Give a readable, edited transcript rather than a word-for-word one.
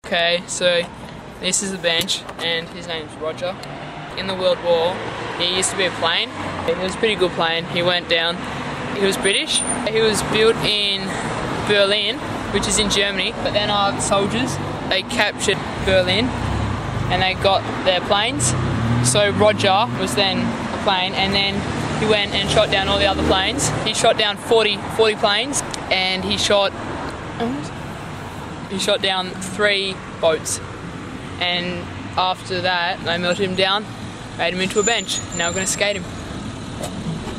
Okay, so this is the bench, and his name's Rodger. In the World War, he used to be a plane. He was a pretty good plane. He went down. He was British. He was built in Berlin, which is in Germany, but then our soldiers, they captured Berlin and they got their planes. So Rodger was then a plane, and then he went and shot down all the other planes. He shot down 40 planes, and he shot down 3 boats. And after that, they melted him down, made him into a bench. Now we're going to skate him.